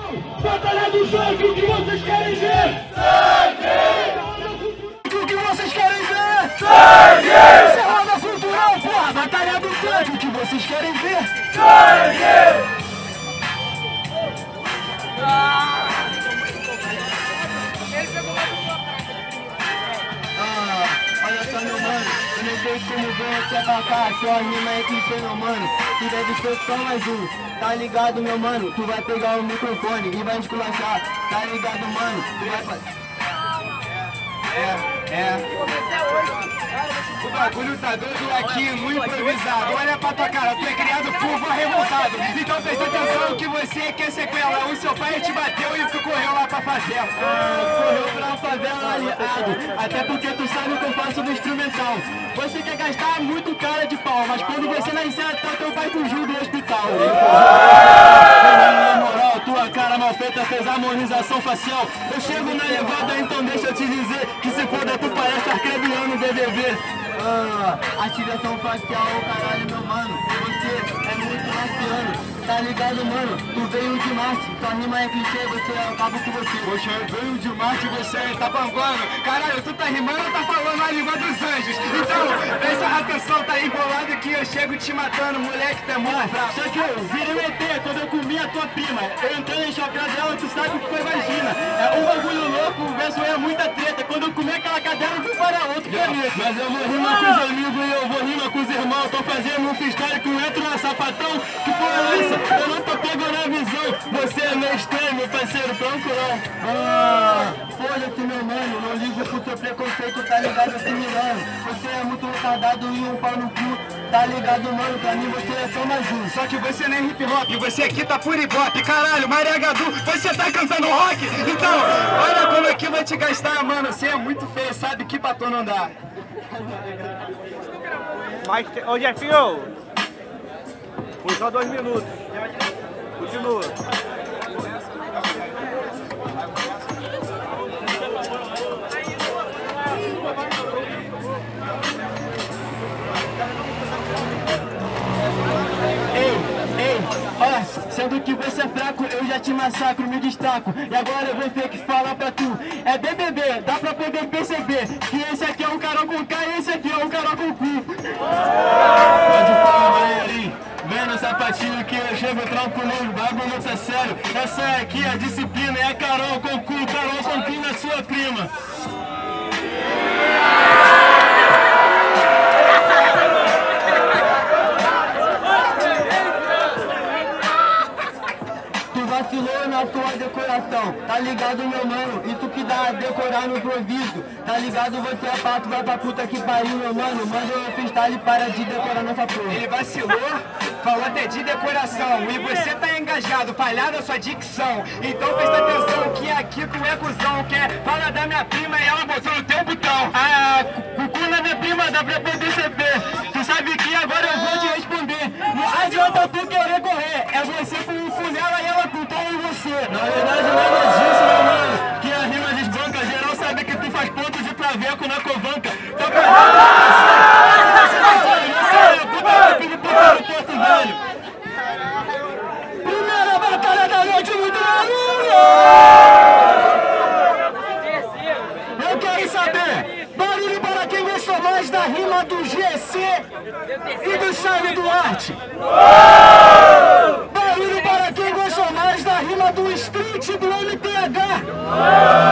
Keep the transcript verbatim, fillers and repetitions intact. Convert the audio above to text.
Batalha do sangue, o que vocês querem ver? Sangue! O que vocês querem ver? Sangue! Serra da Cultural, porra! Batalha do sangue, o que vocês querem ver? Sangue! Ah, olha só, meu mano, eu não sei como vem aqui atacar, sua rima é clichê, meu mano, tu deve ser só mais um, tá ligado, meu mano, tu vai pegar o microfone e vai esculachar, tá ligado, mano, tu vai fazer... É, é. O bagulho tá doido aqui, muito improvisado. Olha pra tua cara, tu é criado curvo revoltado. Então presta atenção que você quer sequela. O seu pai te bateu e tu correu lá pra favela. Ah, correu pra favela aliado. Até porque tu sabe o que eu faço no instrumental. Você quer gastar muito cara de pau, mas quando você nascer, até teu pai fugiu do hospital. Na moral, tua cara mal feita fez harmonização facial. Eu chego na levada, então deixa eu te dizer que se foda, tu parece arcrebiano D D V. Ah, ativação facial, caralho, meu mano. Você é muito marciano. Tá ligado, mano? Tu veio de Marte, tua rima é clichê, você é o cabo que você. Poxa, eu venho de Marte, você tá bambando. Caralho, tu tá rimando ou tá falando a língua dos anjos? Então, presta atenção, tá enrolado que eu chego te matando, moleque, tu é muito fraco. Só que eu virei um E T quando eu comi a tua prima. Eu entrei em choque dela, tu sabe o que foi vagina. É um bagulho louco, o verso é muita treta. Quando eu comi aquela cadeira, eu fui para outro planeta. Mas eu vou rimar com os amigos e eu vou rimar com os irmãos. Tô fazendo um freestyle com entro na sapatão. Que porra é essa? Eu não tô pegando a visão, você é meu estranho, meu parceiro, tranquilão. Ah, foda-se, meu mano, não ligo pro teu preconceito, tá ligado, assimilando. Você é muito retardado e um pau no cu, tá ligado, mano, pra mim você é só mais um. Só que você não é hip hop, você aqui tá puro ibope, caralho, Maria Gadu, você tá cantando rock? Então, olha como aqui vai te gastar, mano, você é muito feio, sabe que pra tu não dá. Mas, ô Jefinho, foi só dois minutos. Continua. Ei, ei, ó, sendo que você é fraco, eu já te massacro, me destaco. E agora eu vou ter que falar pra tu. É B B B, dá pra poder perceber que esse aqui é um cara com K e esse aqui é um cara com cu. Pode falar, Valerim. Vendo sapatinho que eu chego tranquilo, bagulho tá sério. Essa aqui é a disciplina, é a Carol com cu, Carol com cu na sua prima. Vacilou na tua decoração, tá ligado, meu mano? Isso que dá a decorar no improviso, tá ligado? Você é pato, vai pra puta que pariu, meu mano. Manda eu freestyle, para de decorar nossa porra. Ele vacilou, falou até de decoração. E você tá engajado, falhada a sua dicção. Então presta atenção que aqui tu é cuzão. Quer falar da minha prima e ela botou no teu botão. Ah, cucu na minha prima, dá pra poder perceber. Tu sabe que agora eu vou te responder. Não adianta tu querer correr, é você com com ela e ela com tom em você. Na verdade nada disso, meu mano. Que a rima desbanca, geral sabe que tu faz ponto de traveco na covanca. Tá pra você não sabe, não sabe, puta que filho, puta do Porto Velho. Primeira batalha da noite, muito barulho! Eu quero saber, barulho para quem gostou mais da rima do G C e do Charlie Duarte. Barulho para quem gostou mais da rima do Street do M T H.